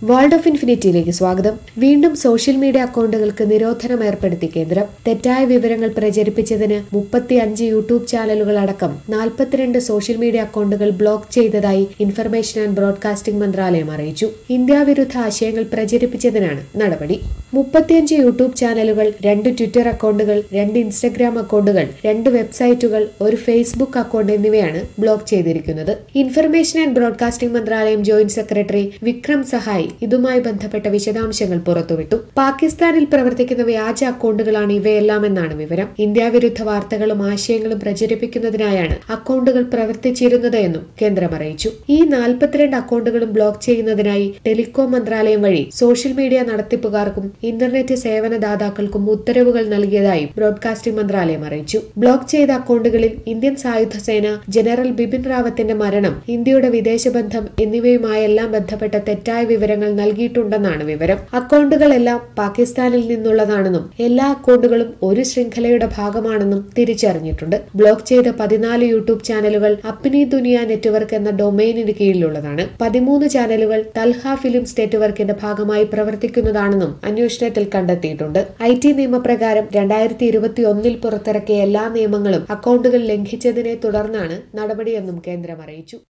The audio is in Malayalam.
വേൾഡ് ഓഫ് ഇൻഫിനിറ്റിയിലേക്ക് സ്വാഗതം. വീണ്ടും സോഷ്യൽ മീഡിയ അക്കൗണ്ടുകൾക്ക് നിരോധനം ഏർപ്പെടുത്തി കേന്ദ്രം. തെറ്റായ വിവരങ്ങൾ പ്രചരിപ്പിച്ചതിന് 35 യൂട്യൂബ് ചാനലുകൾ അടക്കം 42 സോഷ്യൽ മീഡിയ അക്കൗണ്ടുകൾ ബ്ലോക്ക് ചെയ്തതായി ഇൻഫർമേഷൻ ആൻഡ് ബ്രോഡ്കാസ്റ്റിംഗ് മന്ത്രാലയം അറിയിച്ചു. ഇന്ത്യ വിരുദ്ധ ആശയങ്ങൾ പ്രചരിപ്പിച്ചതിനാണ് നടപടി. 35 യൂട്യൂബ് ചാനലുകൾ, 2 ട്വിറ്റർ അക്കൗണ്ടുകൾ, 2 ഇൻസ്റ്റഗ്രാം അക്കൗണ്ടുകൾ, 2 വെബ്സൈറ്റുകൾ, ഒരു ഫേസ്ബുക്ക് അക്കൗണ്ട് എന്നിവയാണ് ബ്ലോക്ക് ചെയ്തിരിക്കുന്നത്. ഇൻഫർമേഷൻ ആൻഡ് ബ്രോഡ്കാസ്റ്റിംഗ് മന്ത്രാലയം ജോയിന്റ് സെക്രട്ടറി വിക്രം സഹായ് ഇതുമായി ബന്ധപ്പെട്ട വിശദാംശങ്ങൾ പുറത്തുവിട്ടു. പാകിസ്ഥാനിൽ പ്രവർത്തിക്കുന്ന വ്യാജ അക്കൗണ്ടുകളാണ് ഇവയെല്ലാമെന്നാണ് വിവരം. ഇന്ത്യ വിരുദ്ധ വാർത്തകളും ആശയങ്ങളും പ്രചരിപ്പിക്കുന്നതിനായാണ് അക്കൗണ്ടുകൾ പ്രവർത്തിച്ചിരുന്നത് എന്നും കേന്ദ്രം അറിയിച്ചു. ഈ 42 അക്കൗണ്ടുകളും ബ്ലോക്ക് ചെയ്യുന്നതിനായി ടെലികോം മന്ത്രാലയം വഴി സോഷ്യൽ മീഡിയ നടത്തിപ്പുകാർക്കും ഇന്റർനെറ്റ് സേവനദാതാക്കൾക്കും ഉത്തരവുകൾ നൽകിയതായും ബ്രോഡ്കാസ്റ്റിംഗ് മന്ത്രാലയം അറിയിച്ചു. ബ്ലോക്ക് ചെയ്ത അക്കൗണ്ടുകളിൽ ഇന്ത്യൻ സായുധ സേന ജനറൽ ബിപിൻ റാവത്തിന്റെ മരണം, ഇന്ത്യയുടെ വിദേശബന്ധം എന്നിവയുമായെല്ലാം ബന്ധപ്പെട്ട തെറ്റായ വിവരങ്ങൾ നൽകിയിട്ടുണ്ടെന്നാണ് വിവരം. അക്കൗണ്ടുകളെല്ലാം പാകിസ്ഥാനിൽ നിന്നുള്ളതാണെന്നും എല്ലാ അക്കൗണ്ടുകളും ഒരു ശൃംഖലയുടെ ഭാഗമാണെന്നും തിരിച്ചറിഞ്ഞിട്ടുണ്ട്. ബ്ലോക്ക് ചെയ്ത 14 യൂട്യൂബ് ചാനലുകൾ അപ്നി ദുനിയ നെറ്റ്വർക്ക് എന്ന ഡൊമൈനിന് കീഴിലുള്ളതാണ്. 13 ചാനലുകൾ തൽഹ ഫിലിംസ് നെറ്റ്വർക്കിന്റെ ഭാഗമായി പ്രവർത്തിക്കുന്നതാണെന്നും അന്വേഷണത്തിൽ കണ്ടെത്തിയിട്ടുണ്ട്. IT നിയമപ്രകാരം 2021 പുറത്തിറക്കിയ എല്ലാ നിയമങ്ങളും അക്കൗണ്ടുകൾ ലംഘിച്ചതിനെ തുടർന്നാണ് നടപടിയെന്നും കേന്ദ്രം അറിയിച്ചു.